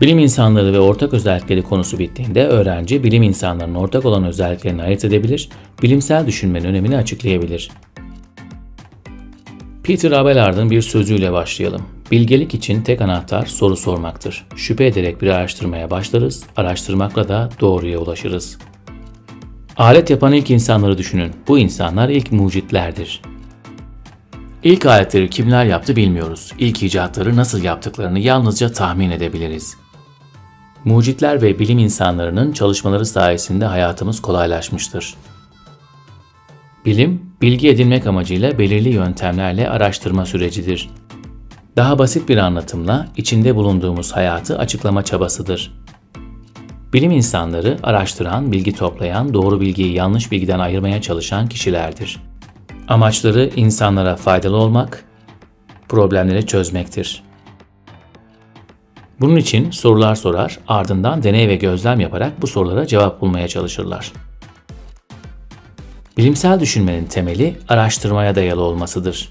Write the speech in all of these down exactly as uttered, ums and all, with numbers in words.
Bilim insanları ve ortak özellikleri konusu bittiğinde öğrenci bilim insanlarının ortak olan özelliklerini ayırt edebilir, bilimsel düşünmenin önemini açıklayabilir. Peter Abelard'ın bir sözüyle başlayalım. Bilgelik için tek anahtar soru sormaktır. Şüphe ederek bir araştırmaya başlarız, araştırmakla da doğruya ulaşırız. Alet yapan ilk insanları düşünün. Bu insanlar ilk mucitlerdir. İlk aletleri kimler yaptı bilmiyoruz. İlk icatları nasıl yaptıklarını yalnızca tahmin edebiliriz. Mucitler ve bilim insanlarının çalışmaları sayesinde hayatımız kolaylaşmıştır. Bilim, bilgi edinmek amacıyla belirli yöntemlerle araştırma sürecidir. Daha basit bir anlatımla içinde bulunduğumuz hayatı açıklama çabasıdır. Bilim insanları araştıran, bilgi toplayan, doğru bilgiyi yanlış bilgiden ayırmaya çalışan kişilerdir. Amaçları insanlara faydalı olmak, problemleri çözmektir. Bunun için sorular sorar, ardından deney ve gözlem yaparak bu sorulara cevap bulmaya çalışırlar. Bilimsel düşünmenin temeli araştırmaya dayalı olmasıdır.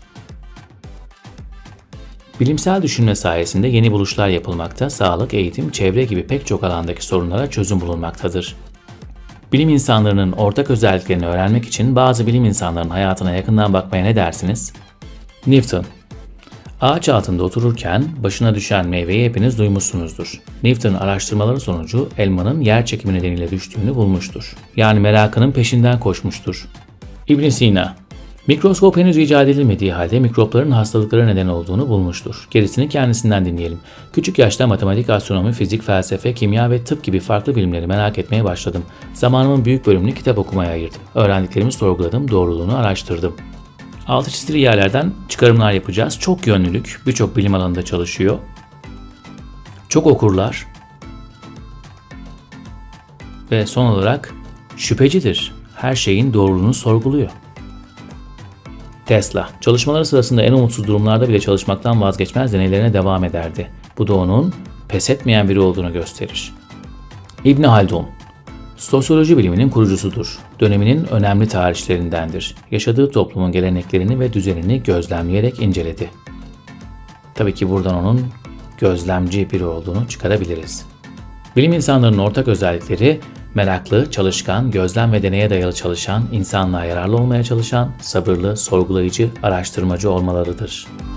Bilimsel düşünme sayesinde yeni buluşlar yapılmakta, sağlık, eğitim, çevre gibi pek çok alandaki sorunlara çözüm bulunmaktadır. Bilim insanlarının ortak özelliklerini öğrenmek için bazı bilim insanlarının hayatına yakından bakmaya ne dersiniz? Newton. Ağaç altında otururken başına düşen meyveyi hepiniz duymuşsunuzdur. Newton araştırmaları sonucu elmanın yer çekimi nedeniyle düştüğünü bulmuştur. Yani merakının peşinden koşmuştur. İbn Sina. Mikroskop henüz icat edilmediği halde mikropların hastalıklara neden olduğunu bulmuştur. Gerisini kendisinden dinleyelim. Küçük yaşta matematik, astronomi, fizik, felsefe, kimya ve tıp gibi farklı bilimleri merak etmeye başladım. Zamanımın büyük bölümünü kitap okumaya ayırdım. Öğrendiklerimi sorguladım, doğruluğunu araştırdım. Altı çizili yerlerden çıkarımlar yapacağız. Çok yönlülük, birçok bilim alanında çalışıyor. Çok okurlar. Ve son olarak şüphecidir. Her şeyin doğruluğunu sorguluyor. Tesla, çalışmaları sırasında en umutsuz durumlarda bile çalışmaktan vazgeçmez, deneylerine devam ederdi. Bu da onun pes etmeyen biri olduğunu gösterir. İbn Haldun, sosyoloji biliminin kurucusudur. Döneminin önemli tarihçilerindendir. Yaşadığı toplumun geleneklerini ve düzenini gözlemleyerek inceledi. Tabii ki buradan onun gözlemci biri olduğunu çıkarabiliriz. Bilim insanlarının ortak özellikleri meraklı, çalışkan, gözlem ve deneye dayalı çalışan, insanlığa yararlı olmaya çalışan, sabırlı, sorgulayıcı, araştırmacı olmalarıdır.